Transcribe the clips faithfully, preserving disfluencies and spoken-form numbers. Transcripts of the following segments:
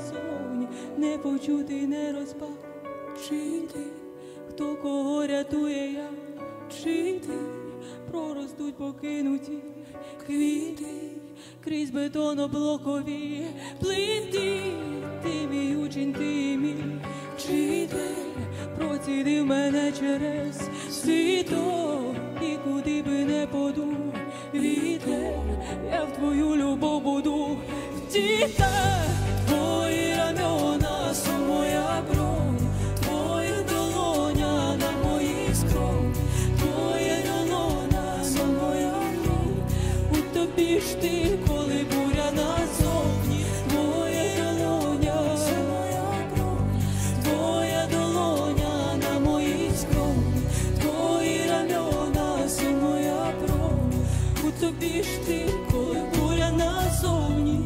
назовні, не почути, не розбачити, хто кого рятує, я чи ти, проростуть покинуті квіти крізь бетоноблокові плити. Ти мій учень, ти мій вчитель, процідив мене через світо, і куди би не подув вітер, я в твою любов буду втікати. Твої рамена – сон моя бронь, твоя долоня на моїх скронь, твоя долоня – сон моя бронь, у тобі ж ти, коли буря назовні, твоя долоня – сон моя бронь, твоя долоня на моїх скронь, твої рамена – сон моя бронь, у тобі ж ти, коли буря назовні.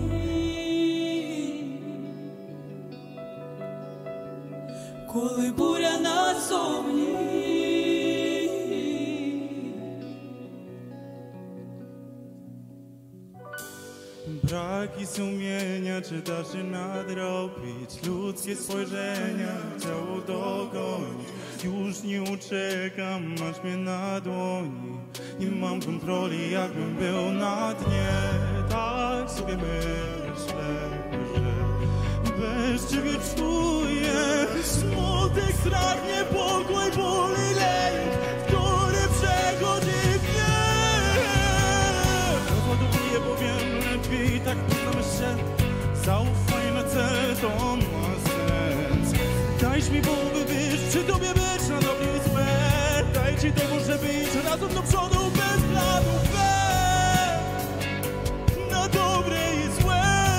Коли буря назовні. Braki sumienia, czy da się nadrobić ludzkie spojrzenia, ciało dogoni. Już nie uciekam, masz mnie na dłoni. Nie mam kontroli, jakbym był na dnie. Tak sobie myślę, że bez ciebie czuję smutek, strach, niepokój, ból i lęk, który przechodzi w gniew. Odbiję, bo wiem lepiej, tak poznamy się. Zaufaj na cel, to ma sens. Dajś mi Bogu być, przy tobie być na dobre i złe. Daj ci to może być razem do przodu bez planu B. Na dobre i złe.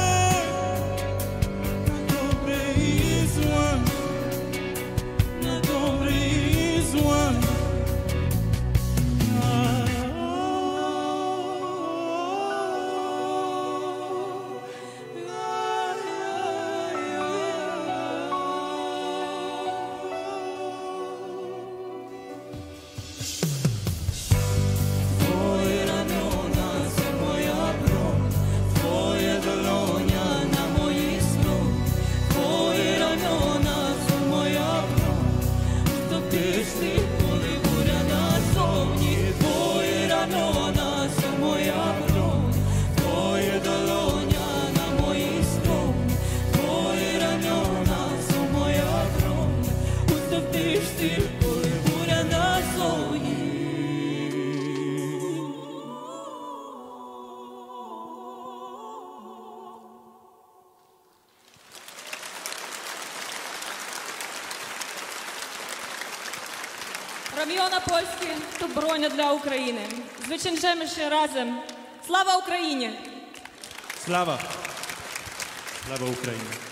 Раміона польські – то броня для України. Zwyciężymy ще разом. Слава Україні! Слава! Слава Україні!